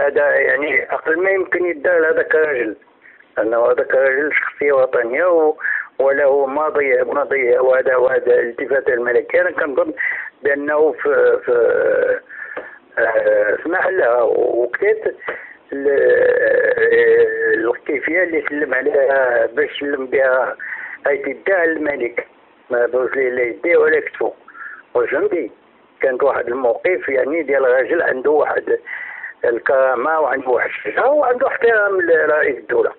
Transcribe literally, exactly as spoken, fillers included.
هذا يعني أقل ما يمكن يدار لهذاك الرجل، لأنه هذاك الرجل شخصية وطنية و... وله ماضي ماضي وهذا وهذا الالتفات الملكية. أنا كنظن بأنه في في آه في محلها، وكتات الكيفية اللي سلم عليها باش سلم بها هاي تداها الملك، ما دوز ليه لا يديه ولا كتفو. وفهمتي كانت واحد الموقف يعني ديال راجل عنده واحد الكرامة وعنده واحد الشجاعة وعنده احترام لرئيس الدولة.